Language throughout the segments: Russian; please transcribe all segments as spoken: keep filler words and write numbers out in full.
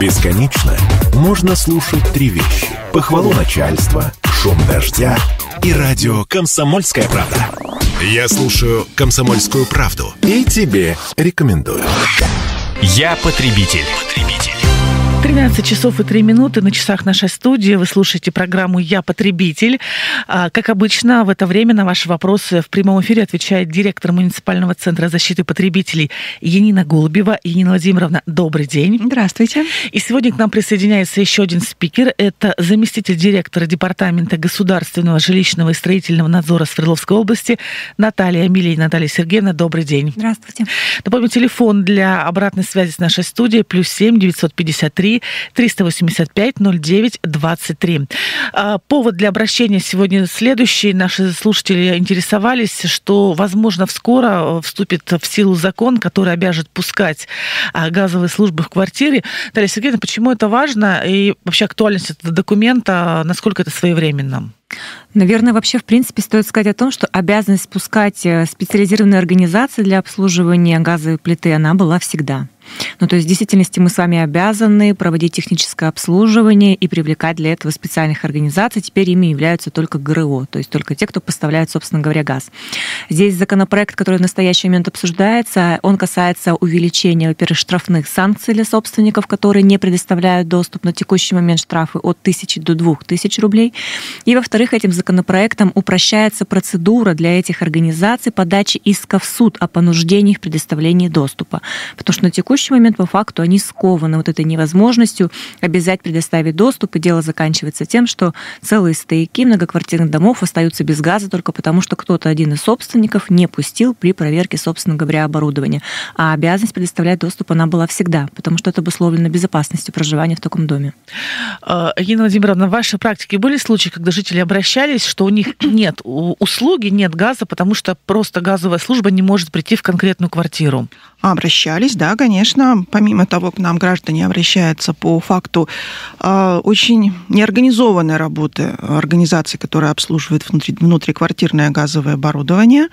Бесконечно можно слушать три вещи: похвалу начальства, шум дождя и радио «Комсомольская правда». Я слушаю «Комсомольскую правду» и тебе рекомендую. Я потребитель. тринадцать часов и три минуты на часах нашей студии. Вы слушаете программу «Я потребитель». Как обычно, в это время на ваши вопросы в прямом эфире отвечает директор муниципального центра защиты потребителей Янина Голубева. Янина Владимировна, добрый день. Здравствуйте. И сегодня к нам присоединяется еще один спикер. Это заместитель директора Департамента государственного жилищного и строительного надзора Свердловской области Наталья Амелия. Наталья Сергеевна, добрый день. Здравствуйте. Напомню, телефон для обратной связи с нашей студией плюс семь девятьсот пятьдесят три триста восемьдесят пять ноль девять двадцать три. Повод для обращения сегодня следующий. Наши слушатели интересовались, что, возможно, скоро вступит в силу закон, который обяжет пускать газовые службы в квартире. Наталья Сергеевна, почему это важно и вообще актуальность этого документа, насколько это своевременно? Наверное, вообще, в принципе, стоит сказать о том, что обязанность пускать специализированные организации для обслуживания газовой плиты, она была всегда. Ну, то есть, в действительности, мы с вами обязаны проводить техническое обслуживание и привлекать для этого специальных организаций. Теперь ими являются только ГРО, то есть только те, кто поставляет, собственно говоря, газ. Здесь законопроект, который в настоящий момент обсуждается, он касается увеличения, во-первых, штрафных санкций для собственников, которые не предоставляют доступ. На текущий момент штрафы от тысячи до двух тысяч рублей. И, во-вторых, этим законопроектом упрощается процедура для этих организаций подачи иска в суд о понуждении их предоставлении доступа. Потому что на текущий момент, по факту, они скованы вот этой невозможностью обязать предоставить доступ, и дело заканчивается тем, что целые стояки многоквартирных домов остаются без газа только потому, что кто-то один из собственников не пустил при проверке, собственно говоря, оборудования. А обязанность предоставлять доступ, она была всегда, потому что это обусловлено безопасностью проживания в таком доме. Янина Владимировна, в вашей практике были случаи, когда жители обращались, что у них нет услуги, нет газа, потому что просто газовая служба не может прийти в конкретную квартиру? Обращались, да, конечно. Помимо того, к нам граждане обращаются по факту э, очень неорганизованной работы организаций, которые обслуживают внутри, внутриквартирное газовое оборудование,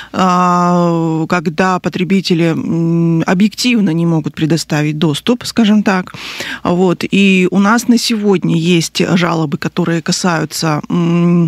э, когда потребители э, объективно не могут предоставить доступ, скажем так. Вот. И у нас на сегодня есть жалобы, которые касаются Э,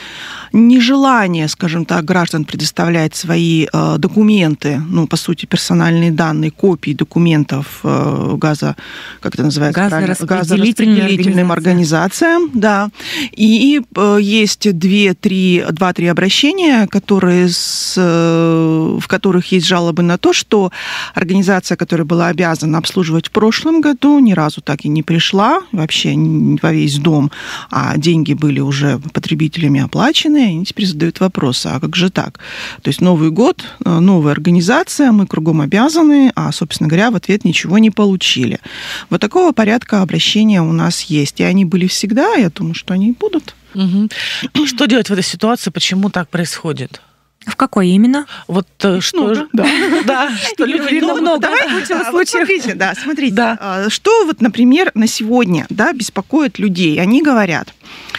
нежелание, скажем так, граждан предоставлять свои э, документы, ну, по сути, персональные данные, копии документов э, газа, как это называется? Газораспределительным, газораспределительным организациям. Да. И э, есть две-три, два-три обращения, которые с, э, в которых есть жалобы на то, что организация, которая была обязана обслуживать в прошлом году, ни разу так и не пришла, вообще во весь дом, а деньги были уже потребителями оплачены, и они теперь задают вопросы, а как же так? То есть Новый год, новая организация, мы кругом обязаны, а, собственно говоря, в ответ ничего не получили. Вот такого порядка обращения у нас есть. И они были всегда, я думаю, что они и будут. Угу. Что делать в этой ситуации? Почему так происходит? В какой именно? Вот что ну, же? Да, да, что люди много. Давай, смотрите, да, смотрите, что вот, например, на сегодня, да, беспокоит людей. Они говорят,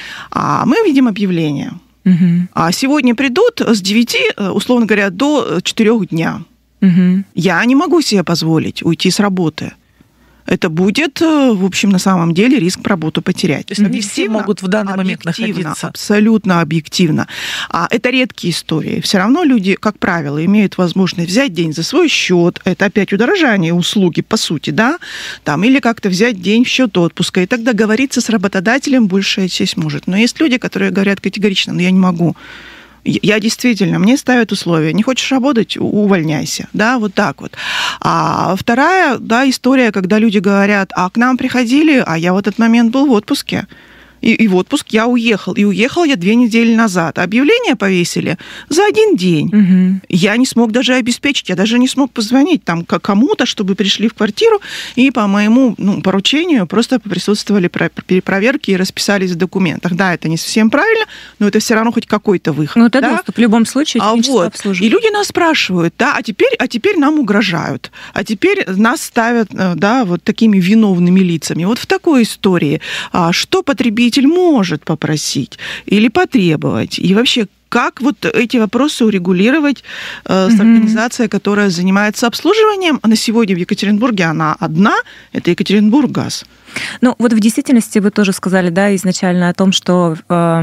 мы видим объявление. Угу. А сегодня придут с девяти, условно говоря, до четырёх дня. Угу. Я не могу себе позволить уйти с работы. Это будет, в общем, на самом деле риск работу потерять. То есть они все могут в данный момент находиться. Абсолютно объективно. А это редкие истории. Все равно люди, как правило, имеют возможность взять день за свой счет. Это опять удорожание услуги, по сути, да? Там, или как-то взять день в счет отпуска. И тогда договориться с работодателем большая честь может. Но есть люди, которые говорят категорично, ну я не могу. Я действительно, мне ставят условия. Не хочешь работать, увольняйся. Да, вот так вот. А вторая, да, история, когда люди говорят, а к нам приходили, а я в этот момент был в отпуске. И, и в отпуск я уехал. И уехал я две недели назад. Объявление повесили за один день. Угу. Я не смог даже обеспечить, я даже не смог позвонить там кому-то, чтобы пришли в квартиру и по моему ну, поручению просто поприсутствовали при проверке и расписались в документах. Да, это не совсем правильно, но это все равно хоть какой-то выход. Ну, это да? доступ в любом случае. А вот. И люди нас спрашивают, да, а теперь, а теперь нам угрожают, а теперь нас ставят, да, вот такими виновными лицами. Вот в такой истории, что потребитель потребитель может попросить или потребовать? И вообще, как вот эти вопросы урегулировать э, с mm-hmm. организацией, которая занимается обслуживанием? А на сегодня в Екатеринбурге она одна, это Екатеринбурггаз. Ну, вот в действительности вы тоже сказали, да, изначально о том, что э,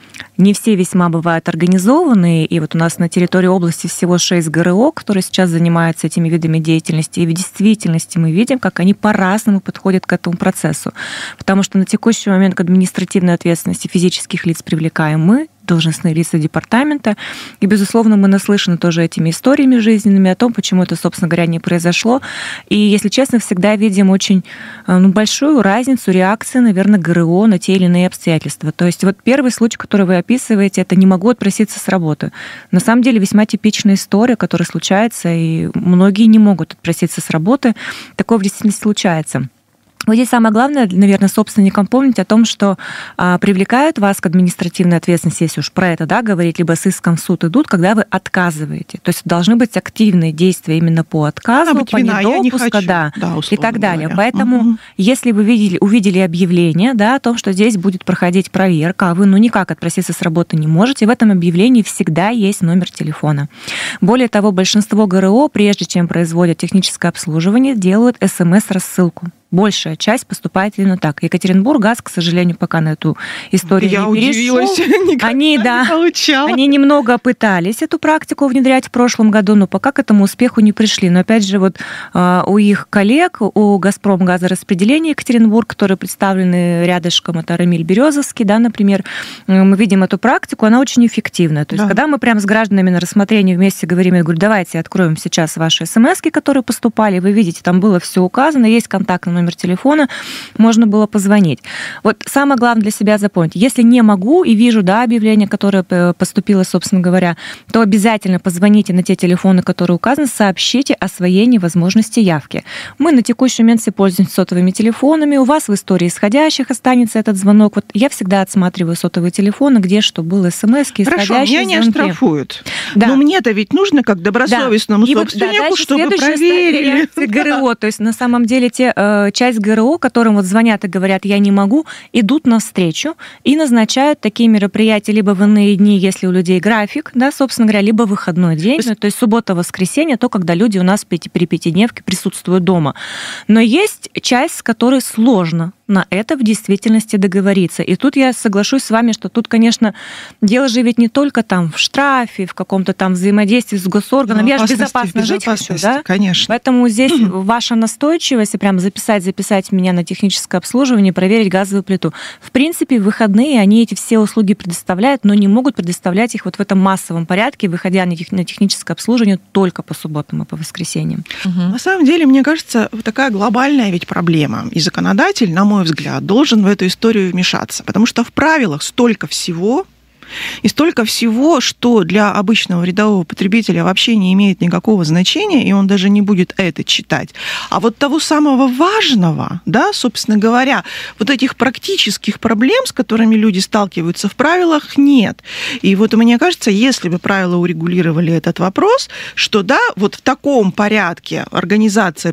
не все весьма бывают организованы, и вот у нас на территории области всего шесть ГРО, которые сейчас занимаются этими видами деятельности, и в действительности мы видим, как они по-разному подходят к этому процессу. Потому что на текущий момент к административной ответственности физических лиц привлекаем мы, должностные лица департамента. И, безусловно, мы наслышаны тоже этими историями жизненными о том, почему это, собственно говоря, не произошло. И, если честно, всегда видим очень ну, большую разницу реакции, наверное, ГРО на те или иные обстоятельства. То есть вот первый случай, который вы описываете, это «не могу отпроситься с работы». На самом деле весьма типичная история, которая случается, и многие не могут отпроситься с работы. Такое в действительности случается. Вот здесь самое главное, наверное, собственникам помнить о том, что а, привлекают вас к административной ответственности, если уж про это, да, говорить, либо с иском в суд идут, когда вы отказываете. То есть должны быть активные действия именно по отказу, быть, по вина, недопуску, не да, да, и так далее. говоря. Поэтому, угу. если вы видели, увидели объявление, да, о том, что здесь будет проходить проверка, а вы ну никак отпроситься с работы не можете, в этом объявлении всегда есть номер телефона. Более того, большинство ГРО, прежде чем производят техническое обслуживание, делают СМС-рассылку. Большая часть поступает именно так. Екатеринбурггаз, к сожалению, пока на эту историю Я не перешел. удивилась, никогда они, да, не получала. Они немного пытались эту практику внедрять в прошлом году, но пока к этому успеху не пришли. Но опять же, вот у их коллег, у «Газпромгазораспределения» Екатеринбург, которые представлены рядышком, это Рамиль Березовский, да, например, мы видим эту практику, она очень эффективная. То есть, да. когда мы прямо с гражданами на рассмотрении вместе говорим, я говорю, давайте откроем сейчас ваши смски, которые поступали, вы видите, там было все указано, есть контактный номер телефона, можно было позвонить. Вот самое главное для себя запомнить. Если не могу и вижу, да, объявление, которое поступило, собственно говоря, то обязательно позвоните на те телефоны, которые указаны, сообщите о своей невозможности явки. Мы на текущий момент все пользуемся сотовыми телефонами, у вас в истории исходящих останется этот звонок. Вот я всегда отсматриваю сотовые телефоны, где что было, смс-ки, исходящие Хорошо, меня не звонки. Оштрафуют. Да. Но мне-то ведь нужно, как добросовестному да. собственнику, вот, да, чтобы проверили. ГРО, то есть на самом деле те часть ГРО, которым вот звонят и говорят, я не могу, идут навстречу и назначают такие мероприятия либо в иные дни, если у людей график, да, собственно говоря, либо выходной день, то есть, то есть суббота-воскресенье, то, когда люди у нас при пятидневке присутствуют дома. Но есть часть, с которой сложно на это в действительности договориться. И тут я соглашусь с вами, что тут, конечно, дело же ведь не только там в штрафе, в каком-то там взаимодействии с госорганом. Я же безопасно жить хочу, да? Конечно. Поэтому здесь ваша настойчивость, и прям записать, записать меня на техническое обслуживание, проверить газовую плиту. В принципе, в выходные они эти все услуги предоставляют, но не могут предоставлять их вот в этом массовом порядке, выходя на техническое обслуживание только по субботам и по воскресеньям. Угу. На самом деле, мне кажется, такая глобальная ведь проблема. И законодатель, на мой взгляд, должен в эту историю вмешаться, потому что в правилах столько всего, и столько всего, что для обычного рядового потребителя вообще не имеет никакого значения, и он даже не будет это читать. А вот того самого важного, да, собственно говоря, вот этих практических проблем, с которыми люди сталкиваются, в правилах нет. И вот мне кажется, если бы правила урегулировали этот вопрос, что да, вот в таком порядке организация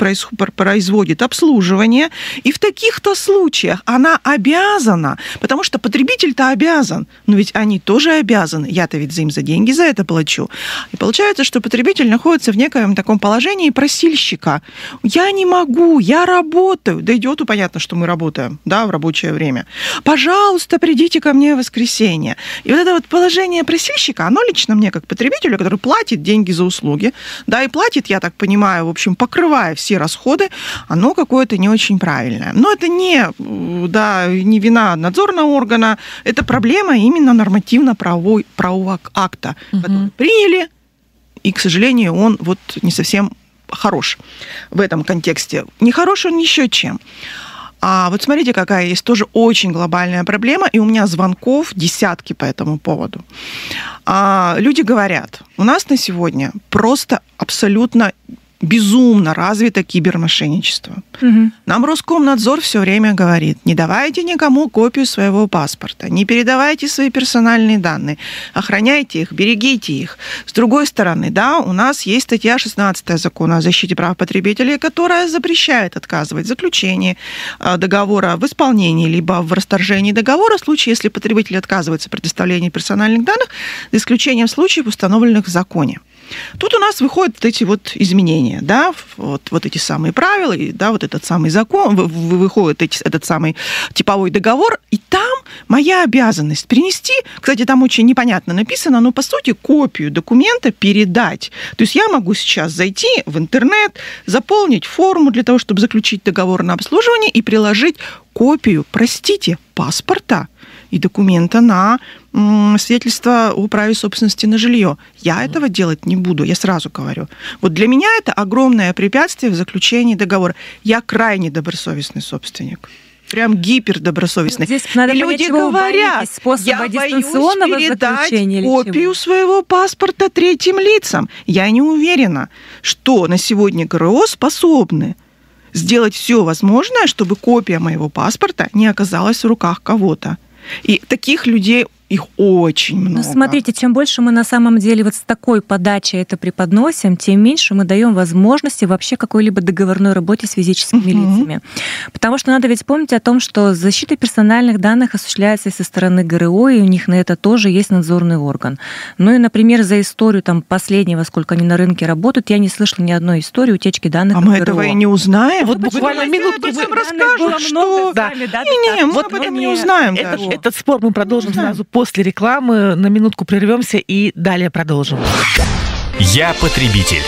производит обслуживание, и в таких-то случаях она обязана, потому что потребитель-то обязан, но ведь они тоже обязаны. Я-то ведь им за деньги за это плачу. И получается, что потребитель находится в некоем таком положении просильщика. Я не могу, я работаю. Да идиоту понятно, что мы работаем, да, в рабочее время. Пожалуйста, придите ко мне в воскресенье. И вот это вот положение просильщика, оно лично мне, как потребителю, который платит деньги за услуги, да, и платит, я так понимаю, в общем, покрывая все расходы, оно какое-то не очень правильное. Но это не, да, не вина надзорного органа, это проблема именно нормативно-правового правового акта, угу. который приняли, и, к сожалению, он вот не совсем хорош в этом контексте. Не хорош он еще чем. А вот смотрите, какая есть тоже очень глобальная проблема, и у меня звонков десятки по этому поводу. А, люди говорят, у нас на сегодня просто абсолютно безумно развито кибермошенничество. Угу. Нам Роскомнадзор все время говорит, не давайте никому копию своего паспорта, не передавайте свои персональные данные, охраняйте их, берегите их. С другой стороны, да, у нас есть статья шестнадцатая Закона о защите прав потребителей, которая запрещает отказывать в заключении договора в исполнении либо в расторжении договора в случае, если потребитель отказывается в предоставлении персональных данных, за исключением случаев, установленных в законе. Тут у нас выходят вот эти вот изменения, да, вот, вот эти самые правила, и, да, вот этот самый закон, выходит эти, этот самый типовой договор, и там моя обязанность перенести, кстати, там очень непонятно написано, но, по сути, копию документа передать. То есть я могу сейчас зайти в интернет, заполнить форму для того, чтобы заключить договор на обслуживание и приложить копию, простите, паспорта и документа на свидетельство о праве собственности на жилье. Я этого делать не буду, я сразу говорю. Вот для меня это огромное препятствие в заключении договора. Я крайне добросовестный собственник. Прям гипердобросовестный. Здесь надо и понять, люди говорят, я боюсь передать копию своего паспорта третьим лицам. Я не уверена, что на сегодня ГРО способны сделать все возможное, чтобы копия моего паспорта не оказалась в руках кого-то. И таких людей их очень много. Ну, смотрите, чем больше мы на самом деле вот с такой подачей это преподносим, тем меньше мы даем возможности вообще какой-либо договорной работе с физическими uh-huh. лицами. Потому что надо ведь помнить о том, что защита персональных данных осуществляется и со стороны ГРО, и у них на это тоже есть надзорный орган. Ну и, например, за историю там последнего, сколько они на рынке работают, я не слышала ни одной истории утечки данных. А мы ГРО. Этого и не узнаем. Вот буквально минутку вы расскажут, что... Да. Не-не, мы вот об этом не узнаем. Это, этот спор мы продолжим сразу после рекламы, на минутку прервемся и далее продолжим. Я потребитель.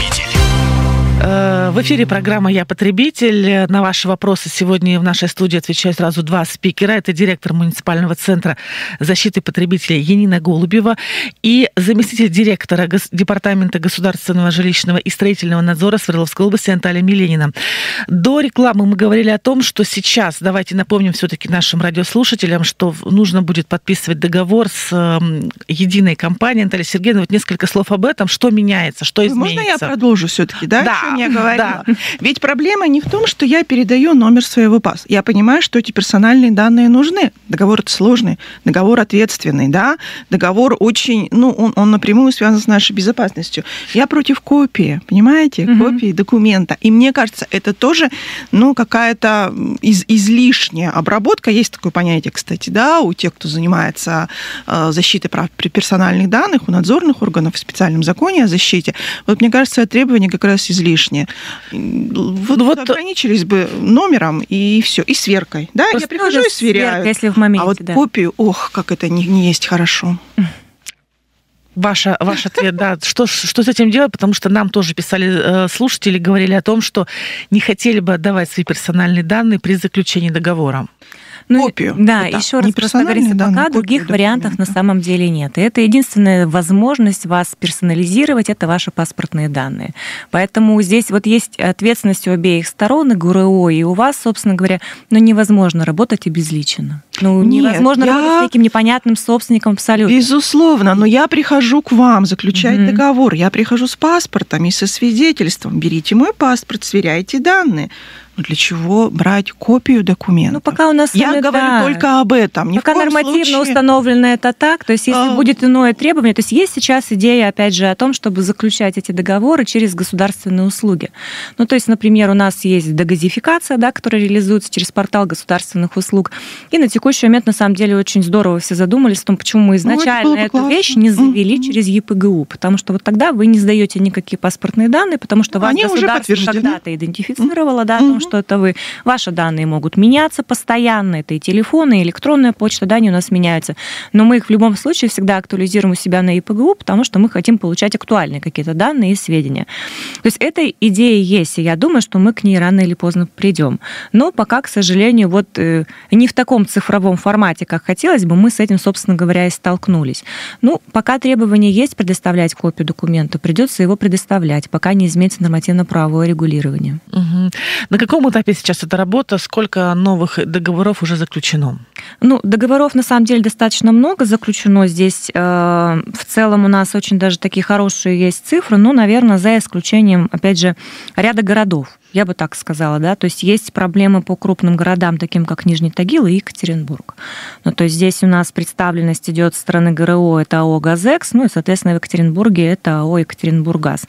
В эфире программа «Я потребитель». На ваши вопросы сегодня в нашей студии отвечают сразу два спикера. Это директор муниципального центра защиты потребителей Янина Голубева и заместитель директора Департамента государственного жилищного и строительного надзора Свердловской области Наталья Миленина. До рекламы мы говорили о том, что сейчас, давайте напомним все-таки нашим радиослушателям, что нужно будет подписывать договор с единой компанией. Наталья Сергеевна, вот несколько слов об этом. Что меняется, что изменится? Можно я продолжу все-таки, да? Да. Я говорила. Да. Ведь проблема не в том, что я передаю номер своего паспорта. Я понимаю, что эти персональные данные нужны. Договор это сложный, договор ответственный, да, договор очень, ну, он, он напрямую связан с нашей безопасностью. Я против копии, понимаете, угу. копии документа. И мне кажется, это тоже, ну, какая-то из, излишняя обработка. Есть такое понятие, кстати, да, у тех, кто занимается защитой прав персональных данных, у надзорных органов в специальном законе о защите. Вот мне кажется, требования как раз излишние. Вот, ну, вот ограничились бы номером и все, и сверкой. Да, я прихожу и сверяю. Сверка, если в моменте, а вот да. копию, ох, как это не, не есть хорошо. Ваша, ваш ответ, да. Что, что с этим делать? Потому что нам тоже писали слушатели, говорили о том, что не хотели бы отдавать свои персональные данные при заключении договора. Ну, копию. Да, да, еще раз просто говорится, пока других вариантов на самом деле нет. И это единственная возможность вас персонализировать, это ваши паспортные данные. Поэтому здесь вот есть ответственность у обеих сторон, и ГРО, и у вас, собственно говоря, ну, невозможно работать обезличенно. Ну, нет, невозможно я... работать с таким непонятным собственником абсолютно. Безусловно, но я прихожу к вам заключать mm-hmm. договор, я прихожу с паспортом и со свидетельством. Берите мой паспорт, сверяйте данные. Но для чего брать копию документа? Ну, пока у нас... Я это, говорю да. только об этом. Ни пока нормативно случае... установлено это так. То есть, если а... будет иное требование... То есть, есть сейчас идея, опять же, о том, чтобы заключать эти договоры через государственные услуги. Ну, то есть, например, у нас есть дегазификация, да, которая реализуется через портал государственных услуг. И на текущий момент, на самом деле, очень здорово все задумались о том, почему мы изначально ну, эту классно. вещь не завели mm-hmm. через ЕПГУ. Потому что вот тогда вы не сдаете никакие паспортные данные, потому что вас Они государство когда-то идентифицировало, да, mm-hmm. о том, что это вы. Ваши данные могут меняться постоянно, это и телефоны, и электронная почта, да, они у нас меняются, но мы их в любом случае всегда актуализируем у себя на ЕПГУ, потому что мы хотим получать актуальные какие-то данные и сведения. То есть эта идея есть, и я думаю, что мы к ней рано или поздно придем. Но пока, к сожалению, вот э, не в таком цифровом формате, как хотелось бы, мы с этим, собственно говоря, и столкнулись. Ну, пока требование есть предоставлять копию документа, придется его предоставлять, пока не изменится нормативно-правовое регулирование. Угу. На каком каком этапе сейчас эта работа? Сколько новых договоров уже заключено? Ну, договоров на самом деле достаточно много заключено здесь. В целом у нас очень даже такие хорошие есть цифры, ну, наверное, за исключением, опять же, ряда городов. Я бы так сказала, да, то есть есть проблемы по крупным городам, таким как Нижний Тагил и Екатеринбург. Ну, то есть здесь у нас представленность идет со стороны ГРО, это АО «Газэкс», ну и, соответственно, в Екатеринбурге это АО «Екатеринбурггаз».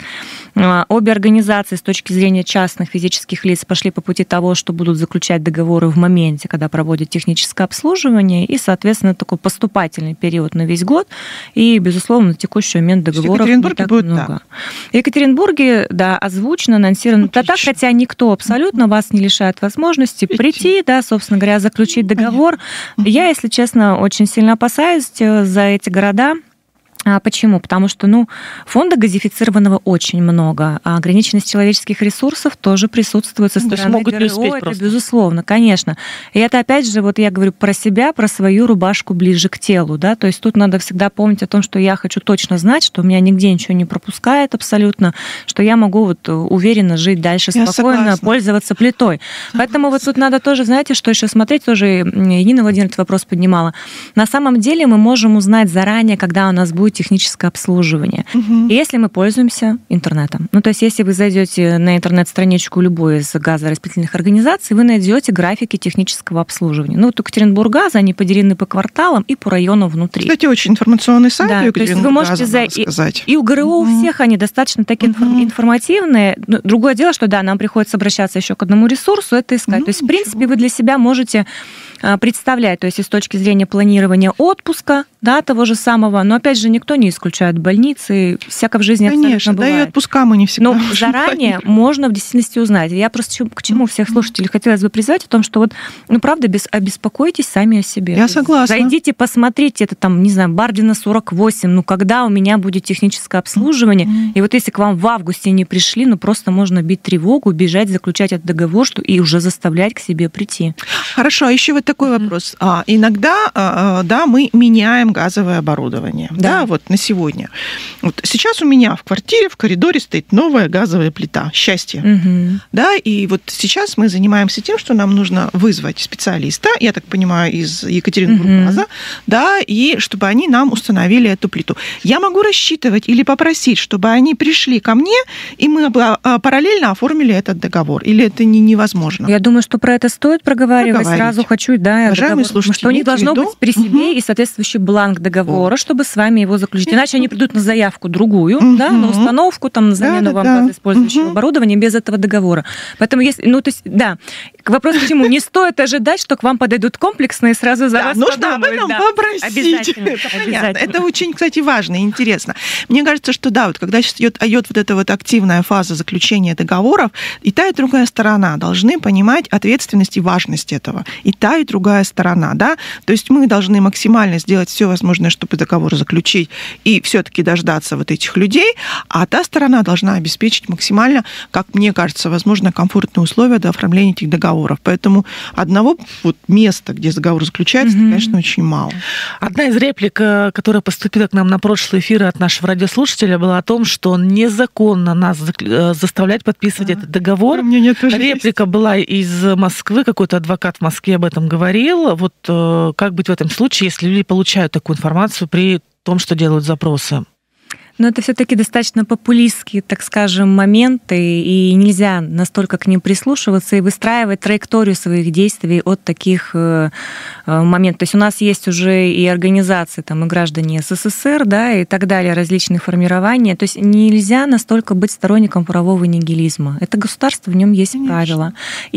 Обе организации с точки зрения частных физических лиц пошли по пути того, что будут заключать договоры в моменте, когда проводят техническое обслуживание, и, соответственно, такой поступательный период на весь год, и, безусловно, на текущий момент договоров не так много. Так. В Екатеринбурге, да, озвучено, анонсировано. Да, так, хотя никто абсолютно вас не лишает возможности прийти, да, собственно говоря, заключить договор. Я, если честно, очень сильно опасаюсь за эти города. А почему? Потому что, ну, фонда газифицированного очень много, а ограниченность человеческих ресурсов тоже присутствует со стороны могут не успеть ГРО, это просто. Безусловно, конечно. И это, опять же, вот я говорю про себя, про свою рубашку ближе к телу, да, то есть тут надо всегда помнить о том, что я хочу точно знать, что у меня нигде ничего не пропускает абсолютно, что я могу вот уверенно жить дальше, Я спокойно, согласна. пользоваться плитой. Поэтому вот тут надо тоже, знаете, что еще смотреть, тоже Нина Владимировна вопрос поднимала. На самом деле мы можем узнать заранее, когда у нас будет техническое обслуживание. Угу. И если мы пользуемся интернетом. Ну, то есть, если вы зайдете на интернет-страничку любой из газораспределительных организаций, вы найдете графики технического обслуживания. Ну, вот у Екатеринбурггаза они поделены по кварталам и по району внутри. Кстати, очень информационный сайт Да, у то есть вы можете за... и, и у ГРО у Мгм. всех они достаточно такие Мгм. информативные. Ну, другое дело, что да, нам приходится обращаться еще к одному ресурсу, это искать. Ну, то есть, в ничего. принципе, вы для себя можете а, представлять, то есть и с точки зрения планирования отпуска, да, того же самого, но опять же никто не исключает больницы, всяко в жизни Конечно, абсолютно да и бывает. отпуска мы не всегда Но можем заранее планировать. можно в действительности узнать. Я просто чему- к чему всех слушателей хотелось бы призвать о том, что вот, ну, правда, без, обеспокойтесь сами о себе. Я То есть согласна. Зайдите, посмотрите, это там, не знаю, Бардина сорок восемь, ну, когда у меня будет техническое обслуживание. Мгм. И вот если к вам в августе не пришли, ну, просто можно бить тревогу, бежать, заключать этот договор, что и уже заставлять к себе прийти. Хорошо, а еще вот такой вопрос. А, иногда, а, да, мы меняем газовое оборудование, да. Да. вот на сегодня. Вот сейчас у меня в квартире, в коридоре стоит новая газовая плита. Счастье. Мгм. Да, и вот сейчас мы занимаемся тем, что нам нужно вызвать специалиста, я так понимаю, из Екатеринбурггаза, Мгм. да, и чтобы они нам установили эту плиту. Я могу рассчитывать или попросить, чтобы они пришли ко мне, и мы бы а, параллельно оформили этот договор, или это не, невозможно? Я думаю, что про это стоит проговаривать. Проговаривайте. Сразу хочу, да, Уважаемые договор, слушатели, что у них имейте в должно виду. быть при себе Мгм. и соответствующий бланк договора, чтобы с вами его заключить. Иначе они придут на заявку другую, Мгм. да, на установку, там, на замену вам Да-да-да. газоиспользующего Мгм. оборудования без этого договора. Поэтому, если, ну, то есть, да, к вопросу к чему, не стоит ожидать, что к вам подойдут комплексно и сразу за Да, вас нужно об подумают, этом да. попросить. Обязательно, Это понятно. обязательно. Это очень, кстати, важно и интересно. Мне кажется, что да, вот когда сейчас идет, идет вот эта вот активная фаза заключения договоров, и та, и другая сторона должны понимать ответственность и важность этого. И та, и другая сторона, да. То есть мы должны максимально сделать все возможное, чтобы договор заключить, и все-таки дождаться вот этих людей, а та сторона должна обеспечить максимально, как мне кажется, возможно, комфортные условия до оформления этих договоров. Поэтому одного вот места, где договор заключается, Мгм. конечно, очень мало. Одна из реплик, э, которая поступила к нам на прошлый эфир от нашего радиослушателя, была о том, что незаконно нас зак- э, заставлять подписывать этот договор. У меня нет тоже есть. Реплика была из Москвы, какой-то адвокат в Москве об этом говорил. Вот э, как быть в этом случае, если люди получают такую информацию при том, что делают запросы? Но это все-таки достаточно популистские, так скажем, моменты, и нельзя настолько к ним прислушиваться и выстраивать траекторию своих действий от таких э, э, моментов. То есть у нас есть уже и организации, там, и граждане СССР, да, и так далее, различные формирования. То есть нельзя настолько быть сторонником правового нигилизма. Это государство, в нем есть Конечно. правила.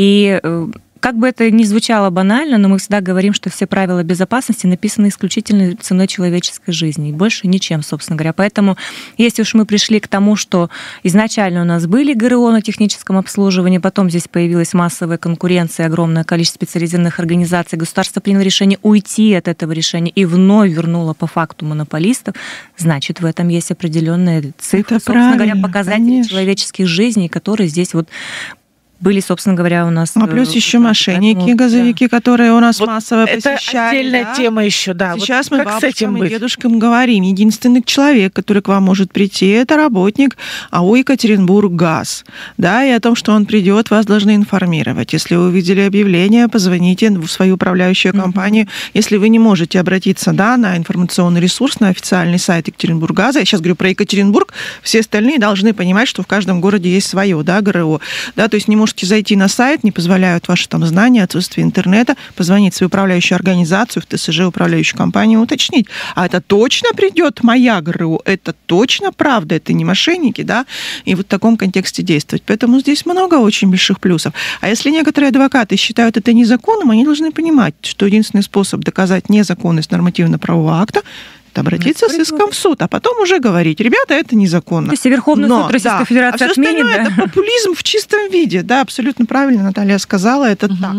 И э, как бы это ни звучало банально, но мы всегда говорим, что все правила безопасности написаны исключительно ценой человеческой жизни, и больше ничем, собственно говоря. Поэтому, если уж мы пришли к тому, что изначально у нас были ГРО на техническом обслуживании, потом здесь появилась массовая конкуренция, огромное количество специализированных организаций, государство приняло решение уйти от этого решения и вновь вернуло по факту монополистов, значит, в этом есть определенные цифры, Это собственно говоря, правильно, показатели конечно. человеческих жизней, которые здесь вот были, собственно говоря, у нас... А плюс еще мошенники, поэтому, газовики, да. которые у нас вот массово посещали. Это отдельная да? тема еще, да. Сейчас вот мы бабушкам и дедушкам говорим, единственный человек, который к вам может прийти, это работник АО «Екатеринбурггаз». Да, и о том, что он придет, вас должны информировать. Если вы увидели объявление, позвоните в свою управляющую компанию. Mm-hmm. Если вы не можете обратиться, да, на информационный ресурс, на официальный сайт Екатеринбурггаза, я сейчас говорю про Екатеринбург, все остальные должны понимать, что в каждом городе есть свое, да, ГРО. Да, то есть не можете зайти на сайт, не позволяют ваши там знания, отсутствие интернета, позвонить в свою управляющую организацию, в ТСЖ, управляющую компанию, уточнить. А это точно придет моя ГРО? Это точно правда? Это не мошенники, да? И вот в таком контексте действовать. Поэтому здесь много очень больших плюсов. А если некоторые адвокаты считают это незаконным, они должны понимать, что единственный способ доказать незаконность нормативно-правового акта — обратиться с иском в суд, а потом уже говорить, ребята, это незаконно. То есть Верховный Но, суд Российской да, Федерации а отменит, да? Это популизм в чистом виде. Да, абсолютно правильно Наталья сказала, это угу. так.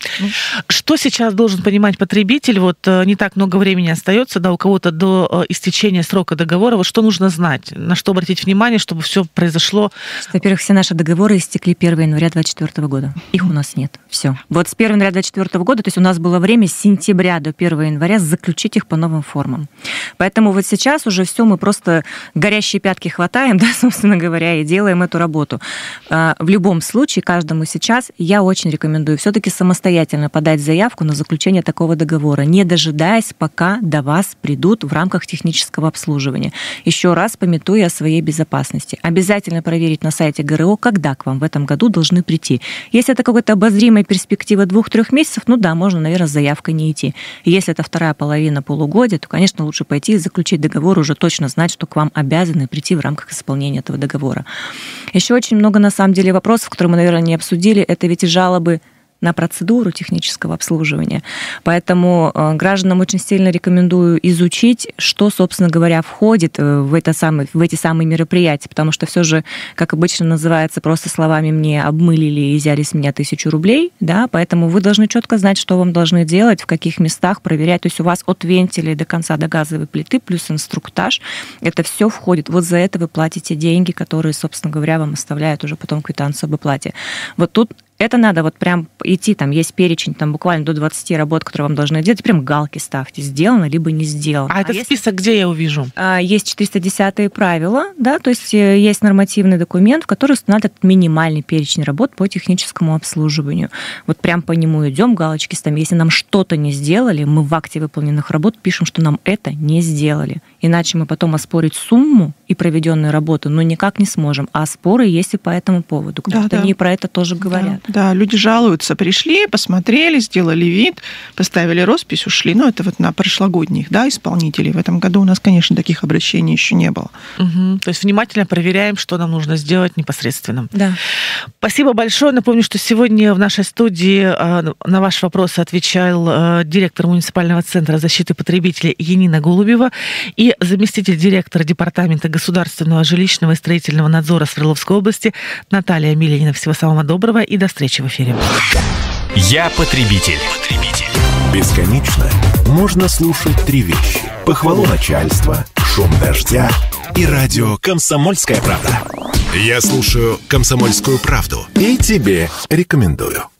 Что сейчас должен понимать потребитель? Вот не так много времени остается, да, у кого-то до истечения срока договора. Вот что нужно знать, на что обратить внимание, чтобы все произошло? Во-первых, все наши договоры истекли первого января двадцать четвёртого года. Их у нас нет. Все. Вот с первого января двадцать четвёртого года, то есть у нас было время с сентября до первого января заключить их по новым формам. Поэтому вот сейчас уже все, мы просто горящие пятки хватаем, да, собственно говоря, и делаем эту работу. В любом случае, каждому сейчас я очень рекомендую все-таки самостоятельно подать заявку на заключение такого договора, не дожидаясь, пока до вас придут в рамках технического обслуживания. Еще раз памятуя о своей безопасности. Обязательно проверить на сайте ГРО, когда к вам в этом году должны прийти. Если это какая-то обозримая перспектива двух-трех месяцев, ну да, можно, наверное, с заявкой не идти. Если это вторая половина полугодия, то, конечно, лучше пойти и заключить договор, уже точно знать, что к вам обязаны прийти в рамках исполнения этого договора. Еще очень много, на самом деле, вопросов, которые мы, наверное, не обсудили, это ведь и жалобы на процедуру технического обслуживания. Поэтому гражданам очень сильно рекомендую изучить, что, собственно говоря, входит в, это самое, в эти самые мероприятия, потому что все же, как обычно называется, просто словами «мне обмылили и взяли с меня тысячу рублей», да, поэтому вы должны четко знать, что вам должны делать, в каких местах проверять. То есть у вас от вентиля до конца, до газовой плиты, плюс инструктаж, это все входит. Вот за это вы платите деньги, которые, собственно говоря, вам оставляют уже потом квитанцию об оплате. Вот тут это надо вот прям идти, там есть перечень, там буквально до двадцати работ, которые вам должны делать, прям галки ставьте, сделано либо не сделано. А, а этот список есть, где я увижу? Есть четыреста десятые правила, да, то есть есть нормативный документ, в который устанавливает минимальный перечень работ по техническому обслуживанию. Вот прям по нему идем, галочки ставим. Если нам что-то не сделали, мы в акте выполненных работ пишем, что нам это не сделали. Иначе мы потом оспорить сумму и проведенные работы, но никак не сможем. А споры есть и по этому поводу. Потому да, что они да. про это тоже говорят. Да, да, люди жалуются. Пришли, посмотрели, сделали вид, поставили роспись, ушли. Ну, это вот на прошлогодних, да, исполнителей. В этом году у нас, конечно, таких обращений еще не было. Угу. То есть внимательно проверяем, что нам нужно сделать непосредственно. Да. Спасибо большое. Напомню, что сегодня в нашей студии на ваши вопросы отвечал директор муниципального центра защиты потребителей Янина Голубева и заместитель директора департамента государственного жилищного и строительного надзора Свердловской области Наталья Миленина. Всего самого доброго и до встречи в эфире. Я потребитель. потребитель. Бесконечно можно слушать три вещи: похвалу начальства, шум дождя и радио «Комсомольская правда». Я слушаю «Комсомольскую правду» и тебе рекомендую.